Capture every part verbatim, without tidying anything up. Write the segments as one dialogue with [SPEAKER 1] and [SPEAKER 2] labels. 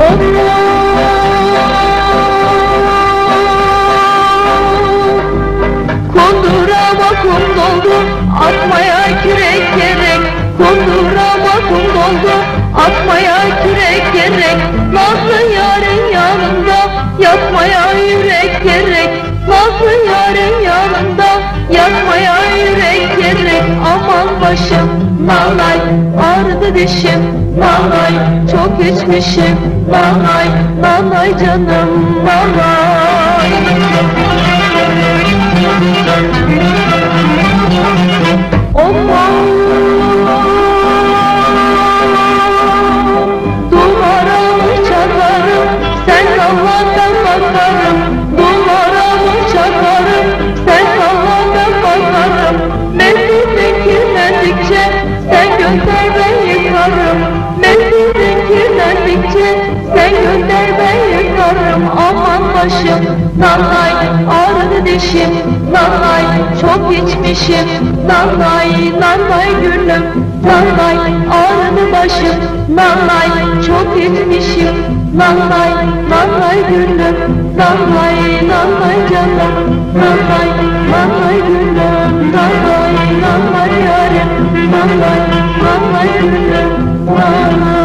[SPEAKER 1] Kundurama kum doldu, atmaya kürek gerek. Kundurama kum doldu, atmaya kürek gerek. Nazlı yarın yanında, yatmaya yürek gerek. Nazlı yarın yanında, yatmaya yürek gerek. Aman başım, nanay, ağrıdı dişim, nanay, çok içmişim, nanay, nanay canım, nanay. Aman, duvarımı çakarım, sen Allah'tan bakarım. Duvarımı çakarım, sen Allah'tan bakarım. Mevlidin kirlendikçe, sen gönder ben yıkarım. Mevlidin kirlendikçe, sen gönder ben yıkarım. Aman başım, nanay, ağrıdı dişim, nanay, çok içmişim, nanay, nanay gülüm, nanay, ağrıdı başım, nanay, çok içmişim, nanay, nanay gülüm, nanay, nanay canım, nanay, nanay gülüm, nanay, nanay yarim, nanay, nanay gülüm, nanay.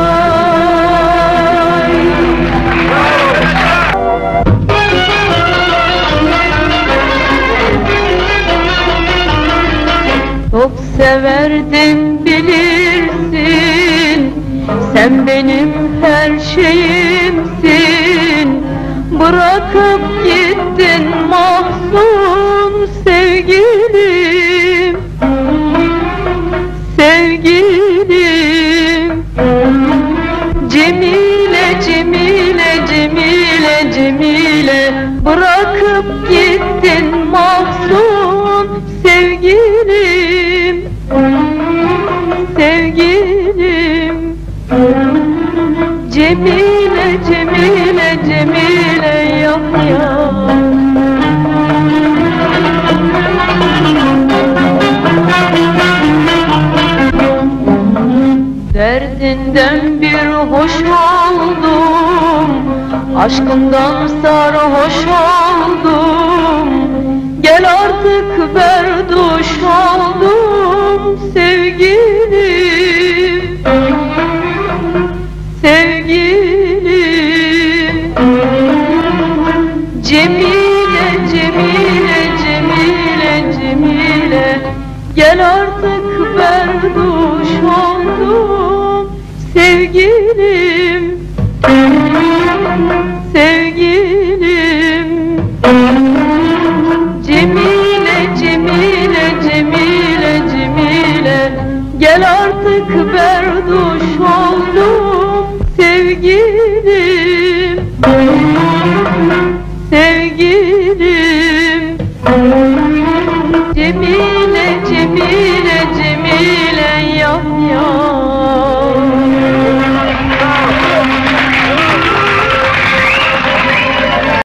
[SPEAKER 1] Çok severdim bilirsin, sen benim her şeyimsin. Bırakıp gittin mahzun sevgilim, sevgilim. Cemile, Cemile, Cemile, Cemile, bırakıp gittin mahzun sevgilim, sevgilim. Cemile, Cemile, Cemile yap ya. Derdinden bir hoş oldum, aşkından sarhoş oldum. Gel artık berduş oldum sevgilim, sevgilim. Cemile, Cemile, Cemile, Cemile, gel artık berduş oldum sevgilim, sevgilim. Cemile, Cemile, Cemile, Cemile, gel artık berduş oldum